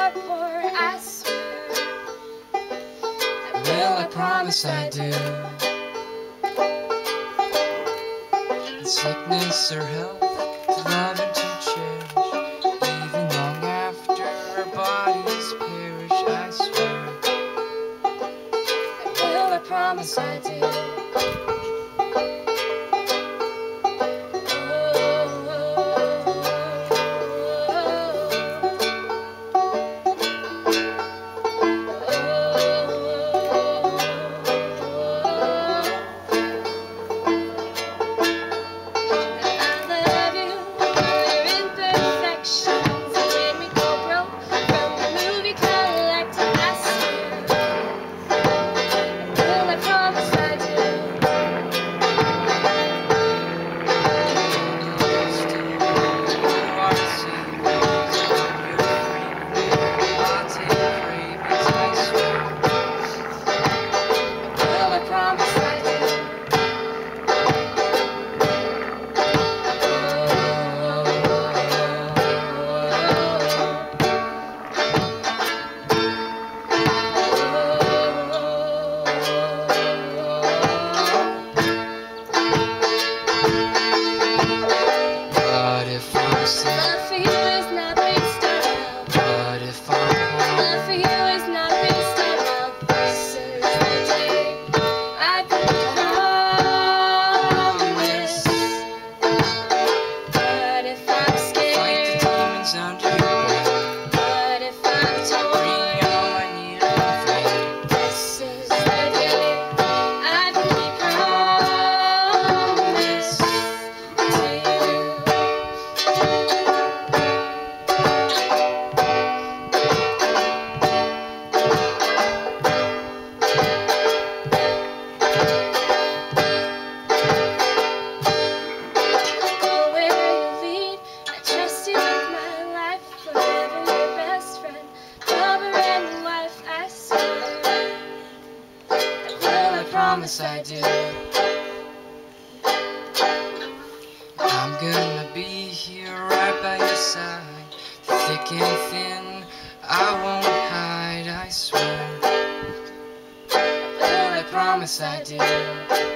are poor, I swear. Well, I promise I do. In sickness or health, to love and to cherish, even long after our bodies perish, I swear. Well, I promise I do. Love for you is not based on But if I'm poor, love for you is not based on love. This is the day I promise. But if I'm fight the scared, demons under your bed. but if I'm Bring torn, all I need and faith. this is the day I promise to you. Promise I do. I'm gonna be here right by your side, thick and thin, I won't hide, I swear. Well, I promise I do.